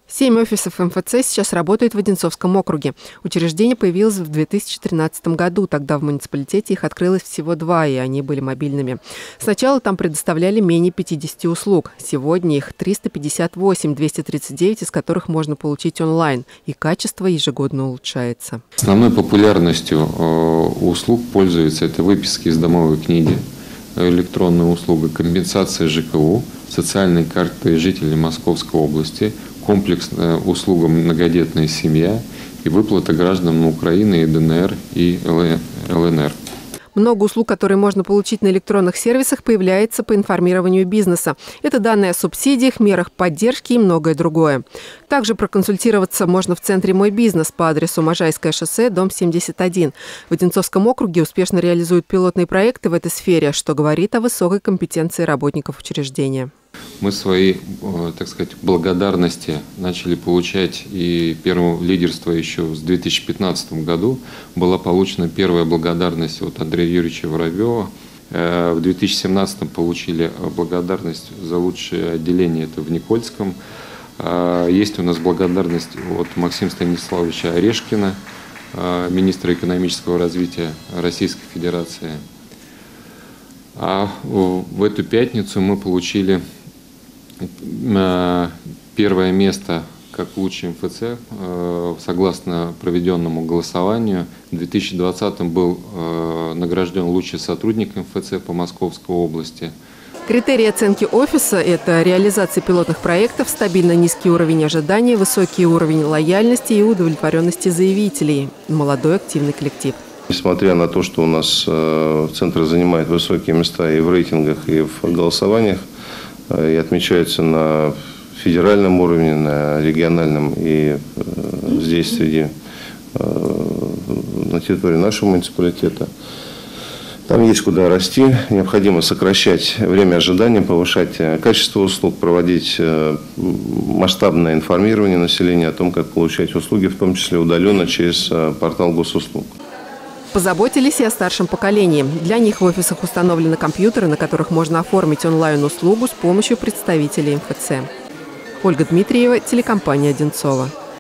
7 офисов МФЦ сейчас работают в Одинцовском округе. Учреждение появилось в 2013 году. Тогда в муниципалитете их открылось всего 2, и они были мобильными. Сначала там предоставляли менее 50 услуг. Сегодня их 358, 239 из которых можно получить онлайн. И качество ежегодно улучшается. Основной популярностью услуг пользуются это выписки из домовой книги, электронная услуга, компенсация ЖКУ, социальные карты жителей Московской области, комплексная услуга «Многодетная семья» и выплата гражданам Украины и ДНР и ЛНР. Много услуг, которые можно получить на электронных сервисах, появляется по информированию бизнеса. Это данные о субсидиях, мерах поддержки и многое другое. Также проконсультироваться можно в центре «Мой бизнес» по адресу Можайское шоссе, дом 71. В Одинцовском округе успешно реализуют пилотные проекты в этой сфере, что говорит о высокой компетенции работников учреждения. Мы свои, так сказать, благодарности начали получать, и первое лидерство еще в 2015 году. Была получена первая благодарность от Андрея Юрьевича Воробьева. В 2017 получили благодарность за лучшее отделение, это в Никольском. Есть у нас благодарность от Максима Станиславовича Орешкина, министра экономического развития Российской Федерации. А в эту пятницу мы получили первое место как лучший МФЦ согласно проведенному голосованию. В 2020 был награжден лучший сотрудник МФЦ по Московской области. Критерии оценки офиса – это реализация пилотных проектов, стабильно низкий уровень ожиданий, высокий уровень лояльности и удовлетворенности заявителей, молодой активный коллектив. Несмотря на то, что у нас центр занимает высокие места и в рейтингах, и в голосованиях, и отмечаются на федеральном уровне, на региональном и здесь, на территории нашего муниципалитета. Там есть куда расти, необходимо сокращать время ожидания, повышать качество услуг, проводить масштабное информирование населения о том, как получать услуги, в том числе удаленно через портал госуслуг. Позаботились и о старшем поколении. Для них в офисах установлены компьютеры, на которых можно оформить онлайн-услугу с помощью представителей МФЦ. Ольга Дмитриева, телекомпания «Одинцова».